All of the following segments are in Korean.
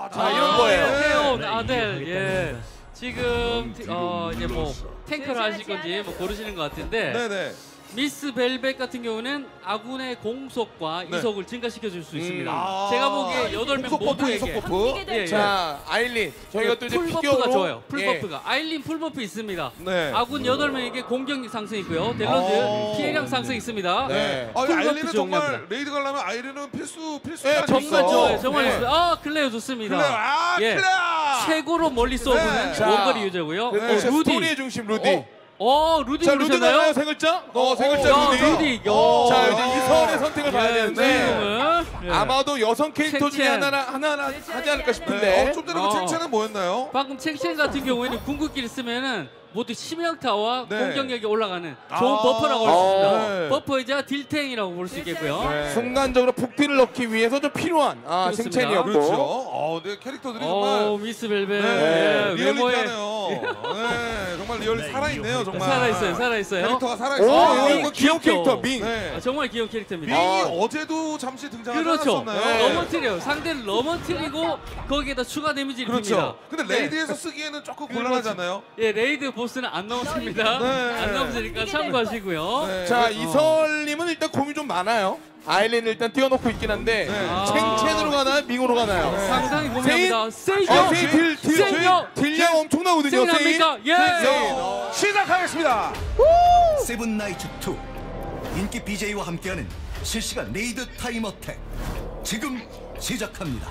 자, 이런 거예요. 태온 아델. 예. 지금 이제 뭐 탱커를 하실 건지 뭐 고르시는 것 같은데. 네네. 미스 벨벳 같은 경우는 아군의 공속과 네. 이속을 증가시켜 줄 수 있습니다. 제가 보기에 8명 공속 버프, 이속 모두에게 버프. 예, 예. 자, 아일린. 저희가 또 이제 풀버프가 비교로 좋아요. 예. 풀버프가. 아일린 풀버프 있습니다. 네. 아군 8명에게 공격력 상승 있고요. 델런드 피해량 상승 있습니다. 네. 아, 풀버프 아일린은 정말 좋습니다. 레이드 가려면 아일린은 필수 네, 정말 좋죠. 좋아요. 정말 네. 좋습니다. 아, 클레어 좋습니다. 클레어, 아, 예. 클레어! 최고로 멀리 쏘는 네. 자, 원거리 유저고요. 네. 루디. 스토리의 중심 루디. 루디 자, 루디 누르셨나요? 나와요, 세 글자? 세 글자 야, 루디. 루디. 자, 이제 이선의 선택을 봐야 되는데 주인공은 예. 아마도 여성 캐릭터 중에 첸첸. 하나 하지 않을까 네. 싶은데. 좀 전에 그 칭찬은 뭐였나요? 방금 첸첸 같은 경우에는 궁극기를 쓰면은 모두 치명타와 네. 공격력이 올라가는 좋은 버퍼라고 할 수 있습니다. 네. 버퍼이자 딜탱이라고 볼 수 있겠고요. 네. 순간적으로 폭딜을 넣기 위해서 좀 필요한 그렇습니다. 생첸이었고. 그렇죠. 네, 캐릭터들이 정말 미스 벨벳. 네, 예, 외모에 리얼리티하네요. 네, 정말 리얼리 살아있네요, 정말. 살아있어요. 캐릭터가 오, 살아있어요. 이거 귀여운 캐릭터 밍. 네. 정말 귀여운 캐릭터입니다. 밍이 어제도 잠시 등장하지 그렇죠. 않았었나요? 넘어뜨려요. 상대를 넘어뜨리고 거기에다 추가 데미지를 줍니다. 그렇죠. 근데 레이드에서 쓰기에는 조금 곤란하잖아요. 예, 레이드 보스는 안 넘었습니다. 네. 안 넘으니까 참고하시고요. 네. 자, 이설님은 일단 고민 좀 많아요. 아일린을 일단 띄워놓고 있긴 한데 네. 첸첸으로 가나요? 밍으로 가나요? 상당히 고민합니다. 세이죠. 세인 딜량 엄청나거든요. 세인 세인. 합니까? 예. 시작하겠습니다. 세븐나이츠 2 인기 BJ와 함께하는 실시간 레이드 타임 어택 지금 시작합니다.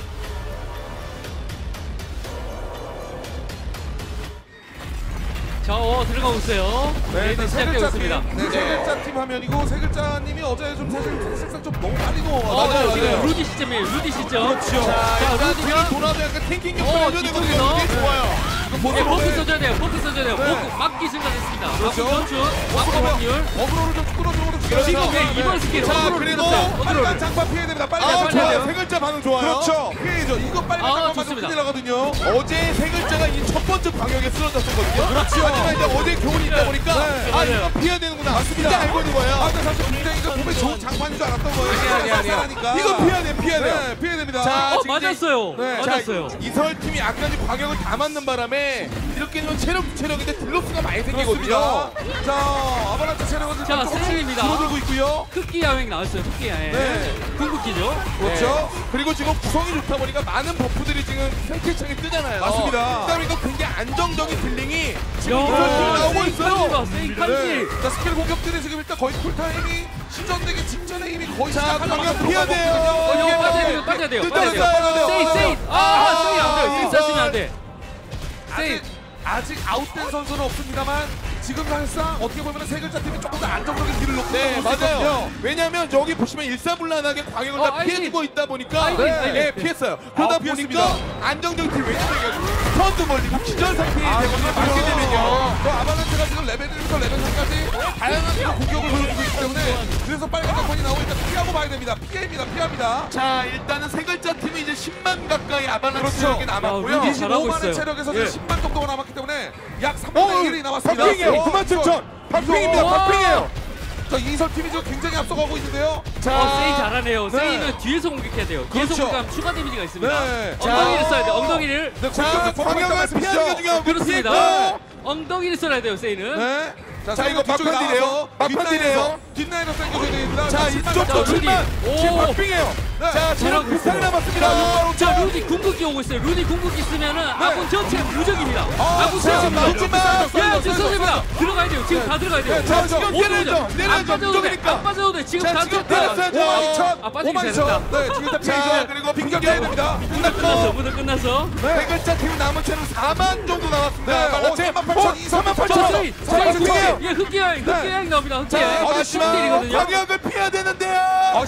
자, 들어가고 있어요. 네, 레이드 일단 세 시작되고 글자 있습니다. 팀. 네, 세 글자 팀 화면이고 세 글자님이 어제 좀 사실 사실상 좀 너무 빨리 넘어가서 맞아요, 지금 맞아요. 루디 시점이에요. 루디 시점. 그렇죠. 자, 일단 루디가 뒤로 돌아도 약간 탱킹 역할을 해줘야 되거든요. 뒤쪽에서. 이게 좋아요. 예, 버프 써줘야 돼요. 버프 써줘야 돼요. 네. 버프 막기 증가됐습니다. 그렇죠. 막기 전출, 막기 확률. 어그로를 좀 끌어들어오는 지금 예, 이번 스킬 자, 어그로를 그래도 끊었어요. 빨간 어그로를. 장판 피해야 됩니다. 빨간 아, 장판 좋아요. 피해야 세 돼요. 글자 반응 좋아요. 그렇죠. 피해죠. 이거 빨간 장판만 좀 좋습니다. 큰일 나거든요. 어제 세 글자가 이 첫 번째 방역에 쓰러졌었거든요. 그렇죠. 하지만 이제 어제 교훈이 있다 보니까 네, 이거 피해야 되는구나. 맞습니다. 이제 알고 있는 거예요. 근데 사실 굉장히 이거 몸에 좋은 장판인 줄 알았던 거예요. 아니야. 이거 피해야 돼, 피해야 돼. 네, 피해야 됩니다. 자, 지금 맞았어요. 네. 맞았어요. 이설 팀이 아까 좀 광역을 다 맞는 바람에 이렇게 좀 체력인데 딜로스가 많이 생기거든요. 그렇습니다. 자, 아바란치 체력은 자, 조금씩 세일입니다. 줄어들고 있고요. 흑기 야행 나왔어요. 흑기 야행. 네. 궁극기죠. 그렇죠. 그리고 지금 구성이 좋다 보니까 많은 버프들이 지금 생태창에 뜨잖아요. 맞습니다. 그다음에 이거 굉장히 안정적인 딜링이 지금 야, 이설 팀이 나오고 세인 있어요. 칸지다, 세인 칸지. 네. 자, 스킬 공격들이 지금 일단 거의 쿨타임이 시전되기 직전에 이미 거의 자, 시작하려고 광역 들어가고 피해야 돼요. 있거든요. 이거 빠져야 돼요. 빠져야 돼요. 뜯어야 빠져야 돼요. 돼요. 세인, 세인. 세인 안 돼요. 세인 썼으면 안 돼. 세인. 아직 아웃된 선수는 없습니다만 지금 사실상 어떻게 보면 세 글자 팀이 조금 더 안정적인 딜을 놓고 네, 있을 수 있거든요. 맞아요. 왜냐면 여기 보시면 일사불란하게 광역을 다 아이린. 피해주고 있다 보니까 아이린, 네, 아이린. 네, 피했어요. 그러다 피했습니다. 보니까 안정적인 딜 왜냐면 턴도 멀리고 기절 상태에 되거든요. 맞게 그렇죠. 되면요. 또 아바란치가 지금 레벨 1부터 레벨 3까지 다양한 지금 공격을 보여주고 있기 때문에 그래서 빨간 장판이 나오니까 피하고 봐야 됩니다. 피합니다. 자, 일단은 세 글자 팀이 이제 10만 가까이 아바란치 그렇죠. 체력이 남았고요. 야, 루디 잘하고 25만의 있어요. 체력에서 예. 10만 정도가 남았기 때문에 약 3분의 1이 남았습니다. 박빙이에요. 97,000. 박빙입니다. 박빙이에요. 자, 이설 팀이 지금 굉장히 앞서가고 있는데요. 세인 잘하네요. 네. 세인은 뒤에서 공격해야 돼요. 뒤에서 그렇죠. 공격하면 추가 데미지가 있습니다. 네. 엉덩이를 자, 써야 돼요. 엉덩이를. 네, 자, 광역을 피하는 게 중요하고 그렇습니다. 피했고. 엉덩이를 써야 돼요. 세인은. 네. 자, 이거 막판이래요. 막판이래요. 뒷라인으로 당겨줘야 됩니다. 자, 이쪽 자, 루디. 조심만. 지금 오. 박빙이에요. 네. 자, 체력 잘하고 비슷하게 있어요. 남았습니다. 자, 루디 궁극기 오고 있어요. 루디 궁극기 쓰면은 아군 전체 무적입니다. 아군 자, 전체 무적. 마지막. 예, 죄송합니다. 들어가야 돼요. 지금 다 들어가야 돼요. 자, 지금 오분 내려야죠. 무적. 내려야죠. 안 빠져도 돼. 무적이니까. 안 빠져도 돼. 지금 자, 다 지금 들어가야 내렸어야죠. 52,000. 아, 빠지기 잘했다. 네, 지금 일단 자, 피해죠. 그리고 빙격해야 됩니다. 끝났어. 끝났고. 무적 끝났어. 세 글자 팀 남은 체력 4만 정도 나왔습니다. 네, 아바란치. 38,000, 38,000. 세인. 박빙이에요. 예, 흑기야행. 흑기야행 나옵니다. 흑기야행. 자, 마지막 10딜이거든요. 광역을 피해야 되는데요.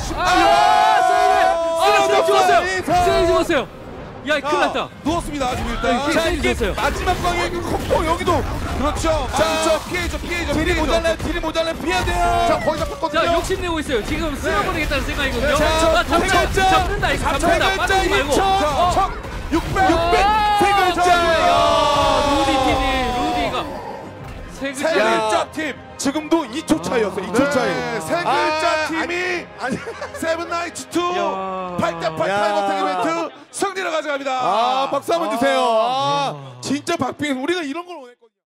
세인 죽었어요. 세인 죽었어요. 야, 큰일 났다. 누웠습니다. 지금 일단. 자, 세인 이게 죽었어요. 마지막 광역이 콤보 여기도. 그렇죠. 자, 피해죠. 딜이 모자라요. 딜이 모자라요. 피해야 돼요. 자, 거의 잡혔거든요. 자, 욕심내고 있어요. 지금 쓸어버리겠다는 생각이거든요. 자, 아, 세 글자. 잡는다. 이거 잡는다. 빠지지 말고. 자, 600. 세 글자. 야, 루디 팀이 루디가 세 세 글자. 글자 팀. 지금도 2초 차이였어. 2초 차이. 세 글자 팀. 이미 아니 세븐 나이츠 2 야. 8대8 타임어택 이벤트 승리를 가져갑니다. 박수 한번 주세요. 진짜 박빙 우리가 이런 걸 원했거든요.